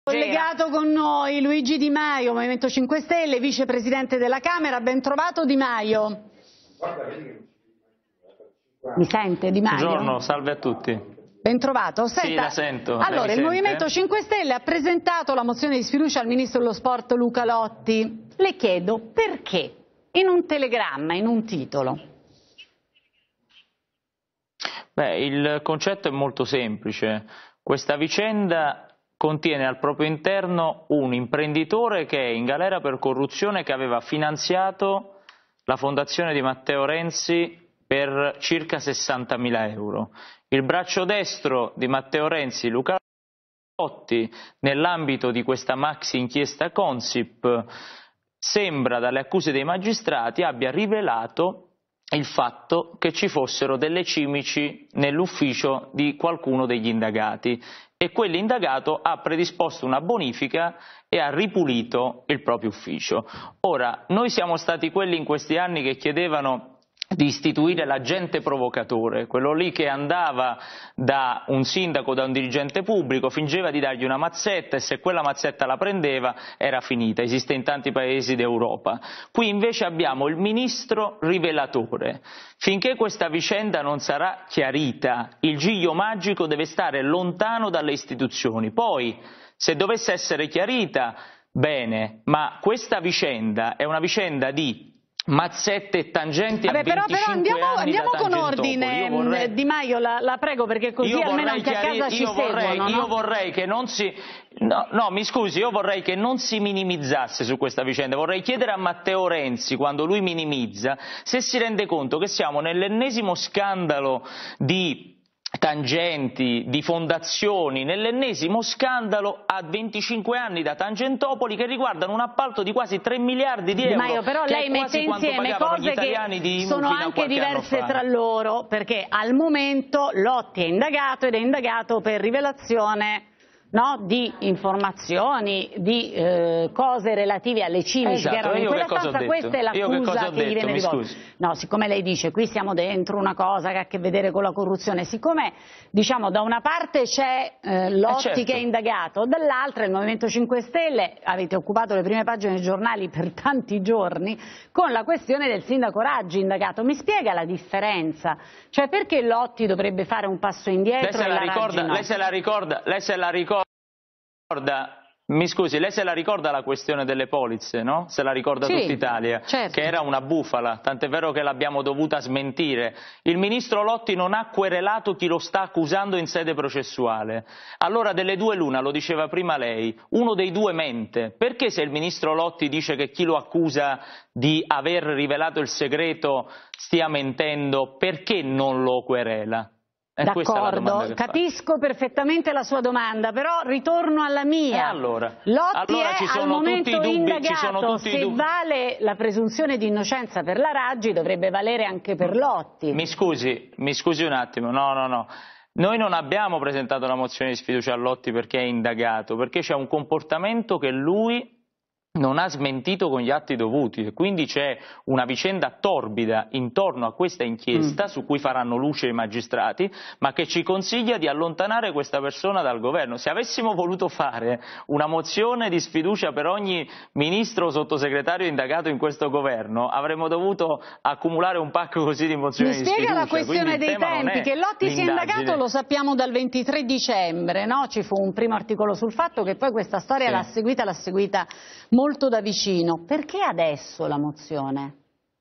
Collegato con noi Luigi Di Maio, Movimento 5 Stelle, vicepresidente della Camera. Ben trovato Di Maio. Mi sente Di Maio? Buongiorno, salve a tutti. Ben trovato. Senta, sì, la sento. Allora, il Movimento 5 Stelle ha presentato la mozione di sfiducia al Ministro dello Sport Luca Lotti. Le chiedo perché, in un telegramma, in un titolo. Il concetto è molto semplice. Questa vicenda contiene al proprio interno un imprenditore che è in galera per corruzione, che aveva finanziato la fondazione di Matteo Renzi per circa 60.000 euro. Il braccio destro di Matteo Renzi, Luca Lotti, nell'ambito di questa maxi inchiesta Consip, sembra dalle accuse dei magistrati abbia rivelato il fatto che ci fossero delle cimici nell'ufficio di qualcuno degli indagati e quell'indagato ha predisposto una bonifica e ha ripulito il proprio ufficio. Ora, noi siamo stati quelli in questi anni che chiedevano di istituire l'agente provocatore, quello lì che andava da un sindaco, da un dirigente pubblico, fingeva di dargli una mazzetta e se quella mazzetta la prendeva era finita, esiste in tanti paesi d'Europa. Qui invece abbiamo il ministro rivelatore. Finché questa vicenda non sarà chiarita, il giglio magico deve stare lontano dalle istituzioni. Poi, se dovesse essere chiarita, bene, ma questa vicenda è una vicenda di mazzette e tangenti a 25 però andiamo con ordine, Di Maio, la prego, perché così almeno anche a casa ci seguono. Io vorrei che non si... No, mi scusi, io vorrei che non si minimizzasse su questa vicenda. Vorrei chiedere a Matteo Renzi, quando lui minimizza, se si rende conto che siamo nell'ennesimo scandalo di tangenti, di fondazioni, nell'ennesimo scandalo a 25 anni da Tangentopoli che riguardano un appalto di quasi 3 miliardi di euro. Maio, però lei mette insieme cose che sono anche diverse tra loro, perché al momento Lotti è indagato ed è indagato per rivelazione di informazioni, di cose relative alle cimici che erano in quella stanza. Questa è l'accusa che gli viene rivolta. No, siccome lei dice qui siamo dentro una cosa che ha a che vedere con la corruzione, siccome diciamo da una parte c'è Lotti che è indagato, dall'altra il Movimento 5 Stelle, avete occupato le prime pagine dei giornali per tanti giorni con la questione del sindaco Raggi indagato. Mi spiega la differenza? Cioè perché Lotti dovrebbe fare un passo indietro? Lei se la ricorda? Mi scusi, lei se la ricorda la questione delle polizze, no? Se la ricorda tutta Italia, certo. Che era una bufala, tant'è vero che l'abbiamo dovuta smentire. Il ministro Lotti non ha querelato chi lo sta accusando in sede processuale. Allora delle due l'una, lo diceva prima lei, uno dei due mente. Perché se il ministro Lotti dice che chi lo accusa di aver rivelato il segreto stia mentendo, perché non lo querela? D'accordo, capisco perfettamente la sua domanda, però ritorno alla mia. Lotti è al momento indagato, se vale la presunzione di innocenza per la Raggi dovrebbe valere anche per Lotti. Mi scusi un attimo, no. Noi non abbiamo presentato la mozione di sfiducia a Lotti perché è indagato, perché c'è un comportamento che lui non ha smentito con gli atti dovuti e quindi c'è una vicenda torbida intorno a questa inchiesta su cui faranno luce i magistrati, ma che ci consiglia di allontanare questa persona dal governo. Se avessimo voluto fare una mozione di sfiducia per ogni ministro o sottosegretario indagato in questo governo, avremmo dovuto accumulare un pacco così di mozioni di sfiducia. Mi spiega la questione dei tempi, che Lotti sia indagato lo sappiamo dal 23 dicembre, no? Ci fu un primo articolo sul fatto che poi questa storia l'ha seguita molto da vicino. Perché adesso la mozione?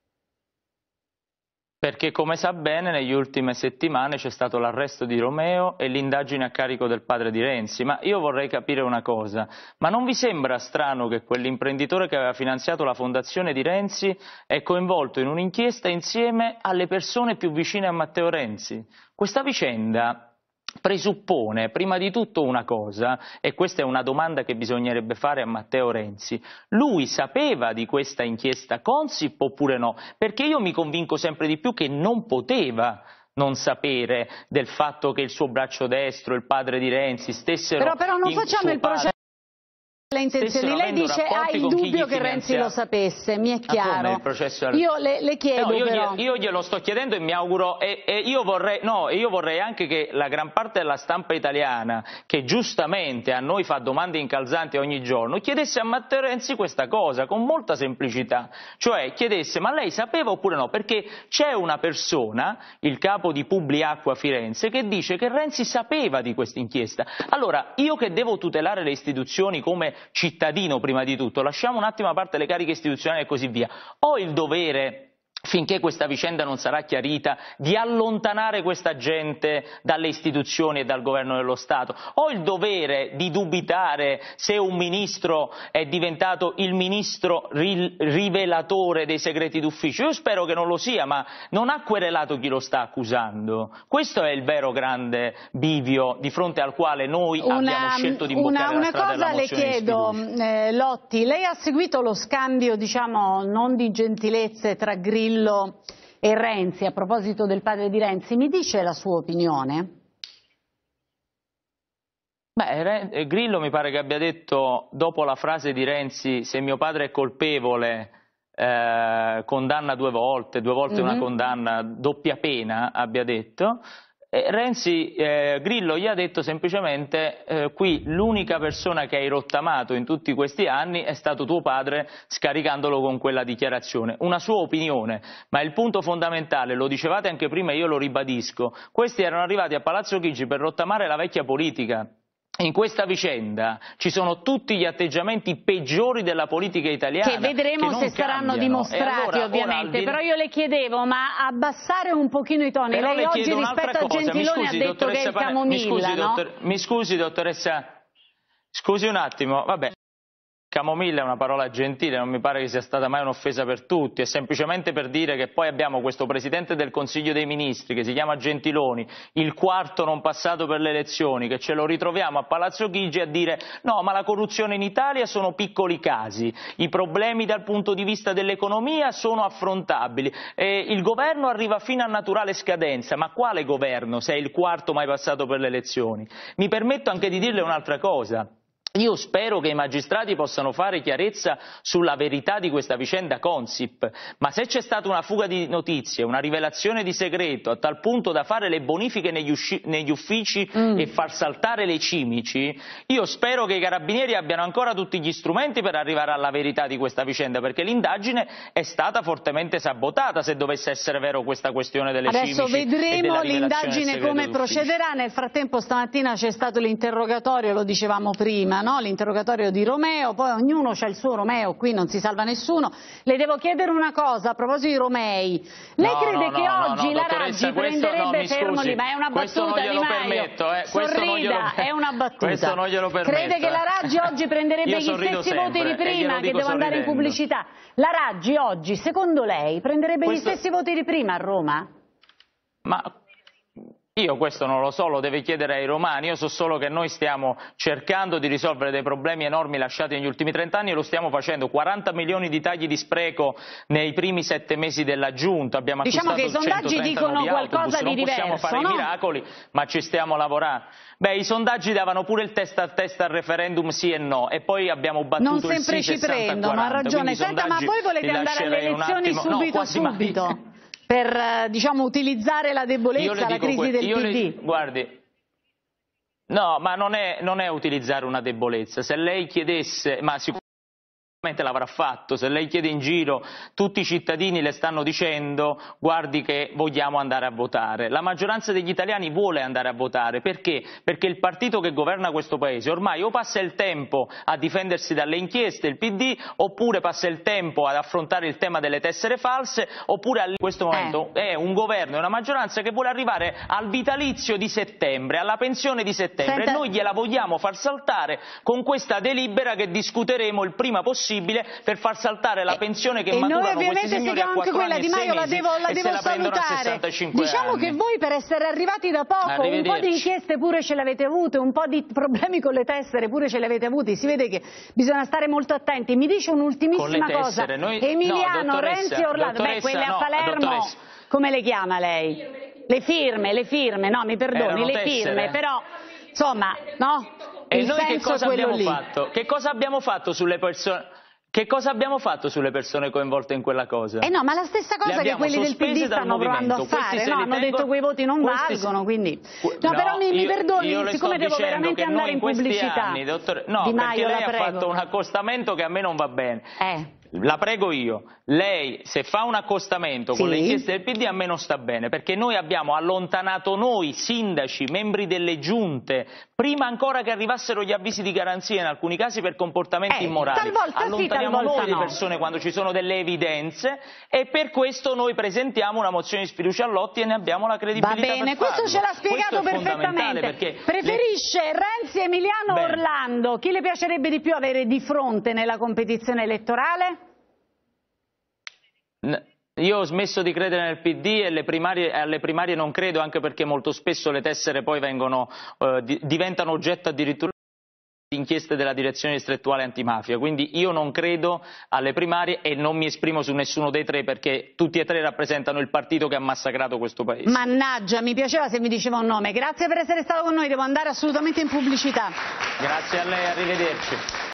Perché, come sa bene, negli ultime settimane c'è stato l'arresto di Romeo e l'indagine a carico del padre di Renzi. Ma io vorrei capire una cosa, ma non vi sembra strano che quell'imprenditore che aveva finanziato la fondazione di Renzi è coinvolto in un'inchiesta insieme alle persone più vicine a Matteo Renzi? Questa vicenda presuppone prima di tutto una cosa, e questa è una domanda che bisognerebbe fare a Matteo Renzi: lui sapeva di questa inchiesta Consip oppure no? Perché io mi convinco sempre di più che non poteva non sapere del fatto che il suo braccio destro, il padre di Renzi, stessero però non facciamo il processo le intenzioni. Lei dice ha il dubbio che Renzi lo sapesse, mi è chiaro. Io le chiedo però. Io glielo sto chiedendo e mi auguro, e io vorrei anche che la gran parte della stampa italiana, che giustamente a noi fa domande incalzanti ogni giorno, chiedesse a Matteo Renzi questa cosa con molta semplicità, cioè chiedesse: ma lei sapeva oppure no? Perché c'è una persona, il capo di Publiacqua Firenze, che dice che Renzi sapeva di questa inchiesta. Allora, io che devo tutelare le istituzioni come cittadino prima di tutto, lasciamo un attimo a parte le cariche istituzionali e così via, ho il dovere, finché questa vicenda non sarà chiarita, di allontanare questa gente dalle istituzioni e dal governo dello Stato. Ho il dovere di dubitare se un ministro è diventato il ministro rivelatore dei segreti d'ufficio. Io spero che non lo sia, ma non ha querelato chi lo sta accusando. Questo è il vero grande bivio di fronte al quale noi abbiamo scelto di imboccare la strada della mozione di sfiducia. Una cosa le chiedo, Lotti, lei ha seguito lo scambio, diciamo, non di gentilezze tra Grillo e Renzi a proposito del padre di Renzi, mi dice la sua opinione? Beh, Grillo mi pare che abbia detto, dopo la frase di Renzi, se mio padre è colpevole condanna due volte una condanna, doppia pena, abbia detto. Grillo gli ha detto semplicemente qui l'unica persona che hai rottamato in tutti questi anni è stato tuo padre, scaricandolo con quella dichiarazione. Una sua opinione, ma il punto fondamentale, lo dicevate anche prima e io lo ribadisco, questi erano arrivati a Palazzo Chigi per rottamare la vecchia politica. In questa vicenda ci sono tutti gli atteggiamenti peggiori della politica italiana. Che vedremo se saranno dimostrati, ovviamente. Però io le chiedevo, ma abbassare un pochino i toni. Lei oggi rispetto a Gentiloni ha detto che è il camomilla, no? Mi scusi, dottoressa, scusi un attimo, vabbè. Camomilla è una parola gentile, non mi pare che sia stata mai un'offesa per tutti, è semplicemente per dire che poi abbiamo questo Presidente del Consiglio dei Ministri che si chiama Gentiloni, il quarto non passato per le elezioni, che ce lo ritroviamo a Palazzo Chigi a dire no, ma la corruzione in Italia sono piccoli casi, i problemi dal punto di vista dell'economia sono affrontabili, il governo arriva fino a naturale scadenza, ma quale governo se è il quarto mai passato per le elezioni? Mi permetto anche di dirle un'altra cosa. Io spero che i magistrati possano fare chiarezza sulla verità di questa vicenda Consip, ma se c'è stata una fuga di notizie, una rivelazione di segreto a tal punto da fare le bonifiche negli uffici e far saltare le cimici, io spero che i carabinieri abbiano ancora tutti gli strumenti per arrivare alla verità di questa vicenda, perché l'indagine è stata fortemente sabotata se dovesse essere vero questa questione delle cimici. Adesso vedremo l'indagine come procederà. Nel frattempo stamattina c'è stato l'interrogatorio, lo dicevamo prima, no? L'interrogatorio di Romeo, poi ognuno c'ha il suo Romeo, qui non si salva nessuno. Le devo chiedere una cosa a proposito di Romei. Lei crede che oggi la Raggi prenderebbe fermo lì, ma è una battuta Di Maio, sorrida, è una battuta. Crede che la Raggi oggi prenderebbe gli stessi voti di prima, che devo andare in pubblicità? La Raggi oggi, secondo lei, prenderebbe gli stessi voti di prima a Roma? Ma io questo non lo so, lo deve chiedere ai romani, io so solo che noi stiamo cercando di risolvere dei problemi enormi lasciati negli ultimi 30 anni e lo stiamo facendo, 40 milioni di tagli di spreco nei primi 7 mesi della Giunta, abbiamo acquistato 130 nuovi autobus, non possiamo fare i miracoli, ma ci stiamo lavorando. Beh, i sondaggi davano pure il testa a testa al referendum sì e no, e poi abbiamo battuto il sì 60-40. Non sempre ci prendono, ha ragione. Senta, ma voi volete andare alle elezioni subito? Per, diciamo, utilizzare la debolezza, la crisi del PD? Guardi, no, ma non è utilizzare una debolezza. Se lei chiedesse, ma sicuramente l'avrà fatto, se lei chiede in giro, tutti i cittadini le stanno dicendo guardi che vogliamo andare a votare. La maggioranza degli italiani vuole andare a votare, perché? Perché il partito che governa questo paese ormai o passa il tempo a difendersi dalle inchieste, il PD, oppure passa il tempo ad affrontare il tema delle tessere false, oppure in questo momento è un governo e una maggioranza che vuole arrivare al vitalizio di settembre, alla pensione di settembre. Senta, e noi gliela vogliamo far saltare con questa delibera che discuteremo il prima possibile per far saltare la pensione che maturano questi signori a 4 anni e 6 mesi la devo salutare. Diciamo anni. Che voi per essere arrivati da poco un po' di inchieste pure ce l'avete avute, un po' di problemi con le tessere pure ce l'avete avuti, si vede che bisogna stare molto attenti. Mi dice un'ultimissima cosa, Emiliano, Renzi, Orlando, quelle a Palermo, come le chiama lei? Le firme, no mi perdoni, le firme, però insomma, no? il senso è quello lì. Che cosa abbiamo fatto sulle persone? Che cosa abbiamo fatto sulle persone coinvolte in quella cosa? No, ma la stessa cosa che quelli del PD stanno provando a fare, no? Hanno detto che quei voti non valgono, quindi... No, però mi perdoni, siccome devo veramente andare in pubblicità. Anni, dottore... No, perché lei ha fatto un accostamento che a me non va bene. La prego io, lei se fa un accostamento con le inchieste del PD a me non sta bene, perché noi abbiamo allontanato noi, sindaci, membri delle giunte, prima ancora che arrivassero gli avvisi di garanzia in alcuni casi per comportamenti immorali, allontaniamo noi le persone quando ci sono delle evidenze e per questo noi presentiamo una mozione di sfiducia a Lotti e ne abbiamo la credibilità. Va bene, questo ce l'ha spiegato perfettamente. Preferisce Renzi, Emiliano o Orlando? Chi le piacerebbe di più avere di fronte nella competizione elettorale? Io ho smesso di credere nel PD e alle primarie non credo, anche perché molto spesso le tessere poi diventano oggetto addirittura di inchieste della direzione distrettuale antimafia, quindi io non credo alle primarie e non mi esprimo su nessuno dei tre perché tutti e tre rappresentano il partito che ha massacrato questo paese. Mannaggia, mi piaceva se mi diceva un nome. Grazie per essere stato con noi, devo andare assolutamente in pubblicità. Grazie a lei, arrivederci.